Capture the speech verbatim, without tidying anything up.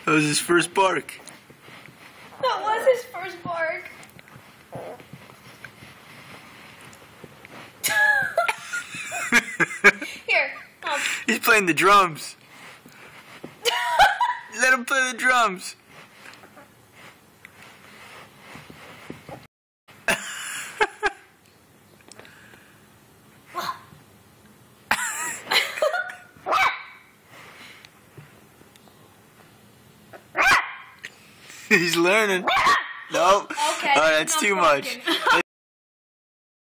That was his first bark. That was his first bark. Here. Um. He's playing the drums. Let him play the drums. He's learning. Nope. Okay. Oh, that's too much.